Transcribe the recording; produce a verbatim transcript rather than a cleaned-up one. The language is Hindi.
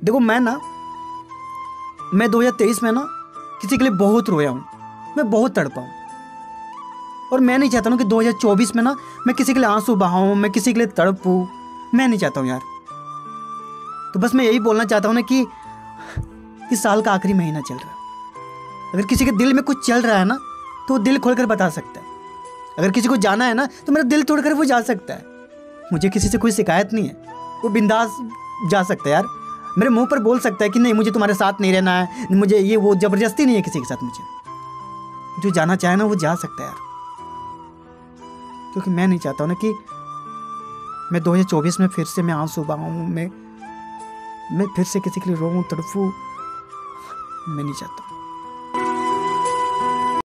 देखो मैं ना मैं दो हज़ार तेईस में ना किसी के लिए बहुत रोया हूँ, मैं बहुत तड़पा हूँ, और मैं नहीं चाहता हूँ कि दो हज़ार चौबीस में ना मैं किसी के लिए आंसू बहाऊँ, मैं किसी के लिए तड़पूँ, मैं नहीं चाहता हूँ यार। तो बस मैं यही बोलना चाहता हूँ ना कि इस साल का आखिरी महीना चल रहा है, अगर किसी के दिल में कुछ चल रहा है ना तो वो दिल खोलकर बता सकता है। अगर किसी को जाना है ना तो मेरा दिल तोड़कर वो जा सकता है। मुझे किसी से कोई शिकायत नहीं है, वो बिंदास जा सकता है यार, मेरे मुंह पर बोल सकता है कि नहीं मुझे तुम्हारे साथ नहीं रहना है, मुझे ये वो जबरदस्ती नहीं है किसी के साथ। मुझे जो जाना चाहे ना वो जा सकता है यार, क्योंकि मैं नहीं चाहता हूँ ना कि मैं दो हज़ार चौबीस में फिर से मैं आंसू बहाऊं, मैं मैं फिर से किसी के लिए रोऊं, तड़पूं, मैं नहीं चाहता।